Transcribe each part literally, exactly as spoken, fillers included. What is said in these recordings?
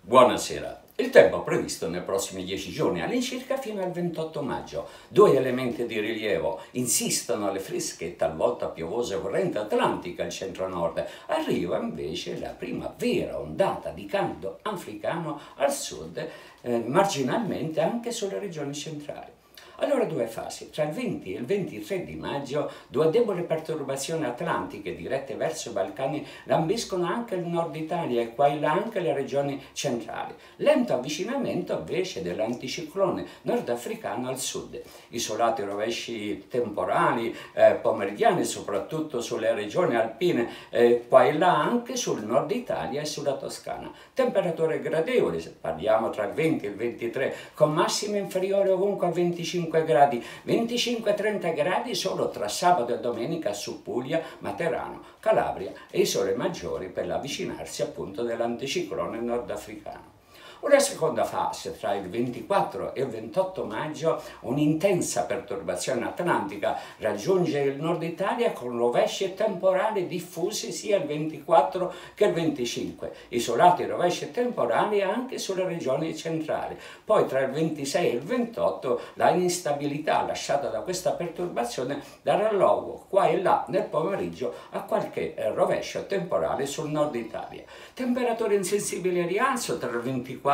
Buonasera. Il tempo previsto nei prossimi dieci giorni, all'incirca fino al ventotto maggio. Due elementi di rilievo. Insistono le fresche e talvolta piovose correnti atlantiche al centro-nord. Arriva invece la prima vera ondata di caldo africano al sud, eh, marginalmente anche sulle regioni centrali. Allora due fasi, tra il venti e il ventitré di maggio, due deboli perturbazioni atlantiche dirette verso i Balcani lambiscono anche il nord Italia e qua e là anche le regioni centrali. Lento avvicinamento invece dell'anticiclone nordafricano al sud. Isolati rovesci temporali, eh, pomeridiani soprattutto sulle regioni alpine, eh, qua e là anche sul nord Italia e sulla Toscana. Temperature gradevoli, se parliamo tra il venti e il ventitré, con massime inferiori ovunque a venticinque gradi, venticinque trenta gradi solo tra sabato e domenica su Puglia, Materano, Calabria e Isole Maggiori per l'avvicinarsi appunto dell'anticiclone nordafricano. Una seconda fase, tra il ventiquattro e il ventotto maggio, un'intensa perturbazione atlantica raggiunge il nord Italia con rovesci e temporali diffusi sia il ventiquattro che il venticinque, isolati rovesci e temporali anche sulle regioni centrali. Poi tra il ventisei e il ventotto la instabilità lasciata da questa perturbazione darà luogo qua e là nel pomeriggio a qualche rovescio temporale sul nord Italia. Temperature insensibili al rialzo tra il ventiquattro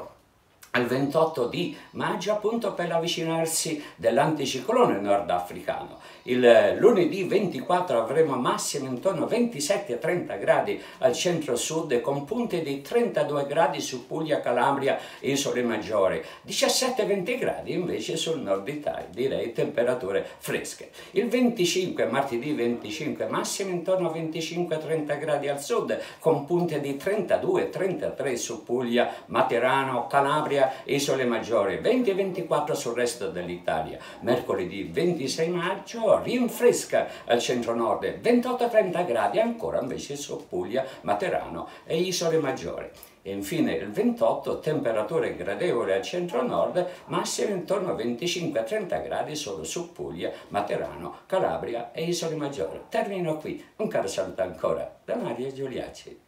al ventotto di maggio appunto per l'avvicinarsi dell'anticiclone nordafricano. Il lunedì ventiquattro avremo massime intorno a ventisette trenta gradi al centro-sud con punte di trentadue gradi su Puglia, Calabria e Isole Maggiori, diciassette venti gradi invece sul nord Italia, direi temperature fresche. Il venticinque, martedì venticinque, massime intorno a venticinque trenta gradi al sud con punte di trentadue trentatré su Puglia, Materano, Calabria e Isole Maggiori, venti e ventiquattro sul resto dell'Italia. Mercoledì ventisei maggio rinfresca al centro-nord, ventotto trenta gradi ancora invece su Puglia, Materano e Isole Maggiori. E infine il ventotto, temperature gradevoli al centro-nord, massime intorno a venticinque trenta gradi solo su Puglia, Materano, Calabria e Isole Maggiori. Termino qui. Un caro saluto ancora da Mario Giuliacci.